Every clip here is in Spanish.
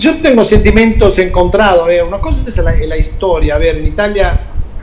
Yo tengo sentimientos encontrados. Una cosa es la historia. A ver, en Italia,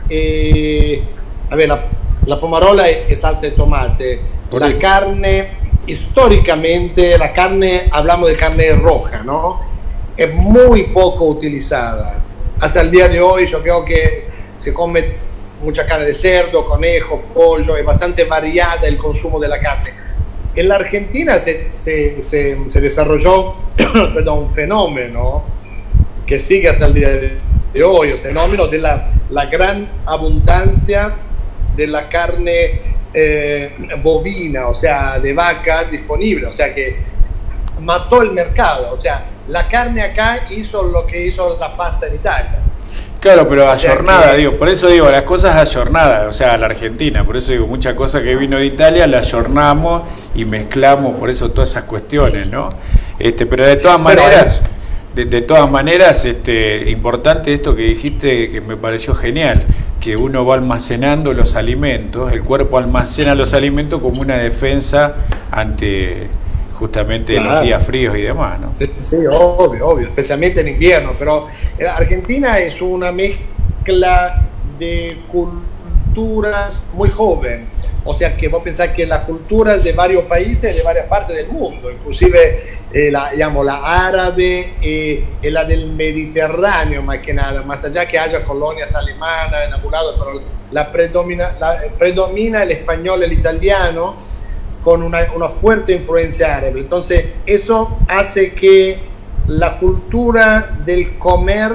a ver, la pomarola es salsa de tomate. Por La eso. carne, históricamente, la carne, hablamos de carne roja, ¿no? Es muy poco utilizada. Hasta el día de hoy yo creo que se come mucha carne de cerdo, conejo, pollo, es bastante variada el consumo de la carne. En la Argentina se desarrolló perdón, un fenómeno que sigue hasta el día de hoy, el fenómeno de la gran abundancia de la carne bovina, o sea, de vaca disponible, o sea que mató el mercado, o sea, la carne acá hizo lo que hizo la pasta en Italia. Claro, pero O sea ayornada, que, digo, por eso digo, las cosas ayornadas, o sea, la Argentina, por eso digo, muchas cosas que vino de Italia la ayornamos y mezclamos, por eso todas esas cuestiones, ¿no? Pero de todas maneras, de todas maneras, importante esto que dijiste, que me pareció genial, que uno va almacenando los alimentos, el cuerpo almacena los alimentos como una defensa ante justamente los claro, días fríos y demás, ¿no? sí, obvio, especialmente en invierno, pero Argentina es una mezcla de culturas muy joven, o sea que vos pensás que las culturas de varios países, de varias partes del mundo, inclusive digamos, la árabe y la del Mediterráneo más que nada, más allá que haya colonias alemanas en algún lado, pero predomina el español, el italiano, con una fuerte influencia árabe. Entonces, eso hace que la cultura del comer,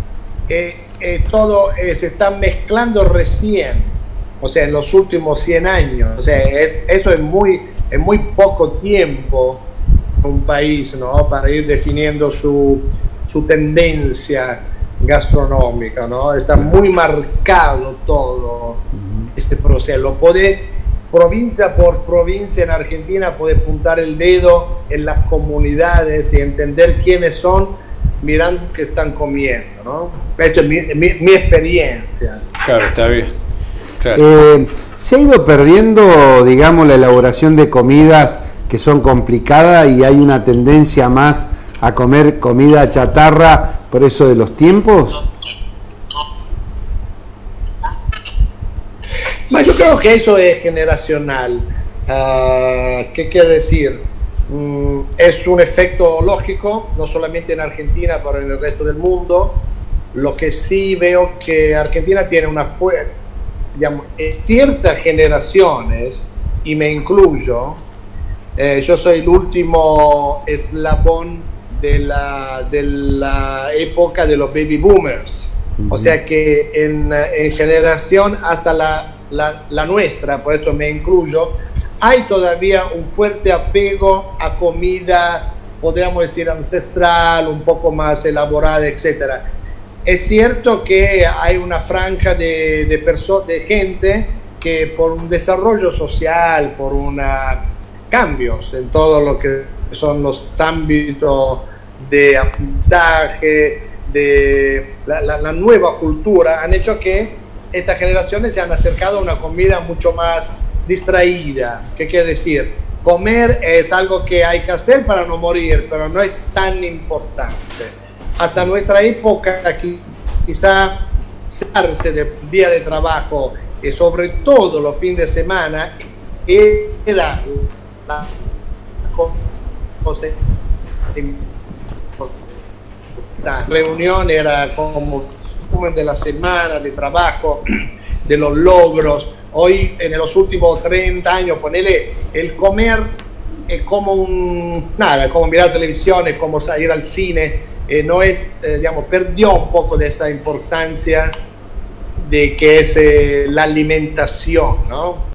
todo se está mezclando recién, o sea, en los últimos 100 años. O sea, eso es muy poco tiempo un país, ¿no? Para ir definiendo su tendencia gastronómica, ¿no? Está muy marcado todo este proceso. Lo puede provincia por provincia en Argentina, puede apuntar el dedo en las comunidades y entender quiénes son mirando qué están comiendo, ¿no? Esto es mi experiencia. Claro, está bien. Claro. Se ha ido perdiendo, digamos, la elaboración de comidas que son complicadas y hay una tendencia más a comer comida chatarra por eso de los tiempos. Yo creo que eso es generacional. ¿Qué quiere decir? Es un efecto lógico, no solamente en Argentina, pero en el resto del mundo. Lo que sí veo que Argentina tiene digamos, ciertas generaciones, y me incluyo, yo soy el último eslabón de la época de los baby boomers. O sea que en generación hasta la nuestra, por esto me incluyo, hay todavía un fuerte apego a comida, podríamos decir ancestral, un poco más elaborada, etcétera. Es cierto que hay una franja de gente que por un desarrollo social, por cambios en todo lo que son los ámbitos de aprendizaje, de la nueva cultura, han hecho que estas generaciones se han acercado a una comida mucho más distraída. ¿Qué quiere decir? Comer es algo que hay que hacer para no morir, pero no es tan importante. Hasta nuestra época, quizá darse de día de trabajo y sobre todo los fines de semana era la cosa. La reunión era como resumen de la semana de trabajo, de los logros. Hoy, en los últimos 30 años, ponele, el comer es como como mirar televisión, es como ir al cine, no es, digamos, perdió un poco de esta importancia de que es la alimentación, ¿no?